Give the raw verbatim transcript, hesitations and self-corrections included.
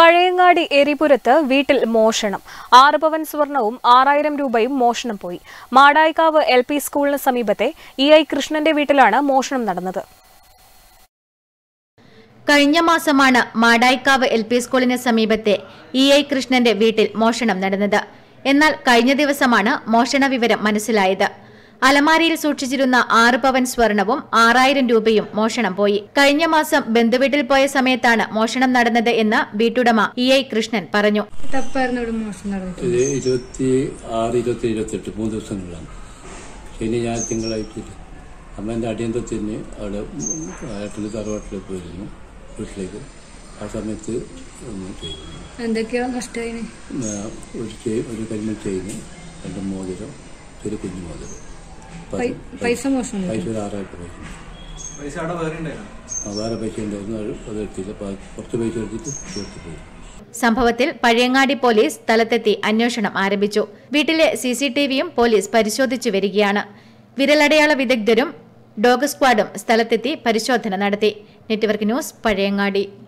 പഴയങ്ങാടി എരിപുരത്ത് വീട്ടിൽ മോഷണം. ആറ് പവൻ സ്വർണവും ആറായിരം രൂപയും മോഷണം പോയി. മാടായിക്കാവ് എൽ പി സ്കൂളിന് സമീപത്തെ ഇ ഐ കൃഷ്ണന്റെ വീട്ടിലാണ് മോഷണം നടന്നത്. കഴിഞ്ഞ മാസമാണ് മാടായിക്കാവ് എൽ പി സ്കൂളിന് സമീപത്തെ ഇ ഐ കൃഷ്ണന്റെ വീട്ടിൽ മോഷണം നടന്നത്. എന്നാൽ കഴിഞ്ഞ ദിവസമാണ് മോഷണ വിവരം മനസ്സിലായത്. അലമാരിയിൽ സൂക്ഷിച്ചിരുന്ന ആറ് പവൻ സ്വർണവും ആറായിരം രൂപയും മോഷണം പോയി. കഴിഞ്ഞ മാസം ബന്ധുവീട്ടിൽ പോയ സമയത്താണ് മോഷണം നടന്നത് എന്ന് വീട്ടുടമ ഇ ഐ കൃഷ്ണൻ പറഞ്ഞു. മൂന്ന് ദിവസങ്ങളിലാണ് ശനി ഞാൻ തിങ്കളായിട്ട് അമ്മേന്റെ അടിയന്തരത്തിന് അവിടെ ഏട്ടന് തറവാട്ടിലേക്ക് പോയിരുന്നു വീട്ടിലേക്ക്. ആ സമയത്ത് എന്തൊക്കെയോ നഷ്ടമായി. ഒരു കരിമൺ ചെയ്യുന്നു, രണ്ട് മോതിരം, ഒരു കുഞ്ഞു മോതിരം, പൈസ മോശം പൈസ ഒരു ആറായിരം രൂപ. വേറെ പൈസ ഉണ്ടായിരുന്നു, അത് എടുത്തില്ല. കുറച്ച് പൈസ എടുത്തിട്ട് തീർത്ത് പോയി. സംഭവത്തിൽ പഴയങ്ങാടി പോലീസ് സ്ഥലത്തെത്തി അന്വേഷണം ആരംഭിച്ചു. വീട്ടിലെ സി സി ടി വിയും പോലീസ് പരിശോധിച്ചു വരികയാണ്. വിരലടയാള വിദഗ്ധരും ഡോഗ് സ്ക്വാഡും സ്ഥലത്തെത്തി പരിശോധന നടത്തി. Network news, Pazhayangadi.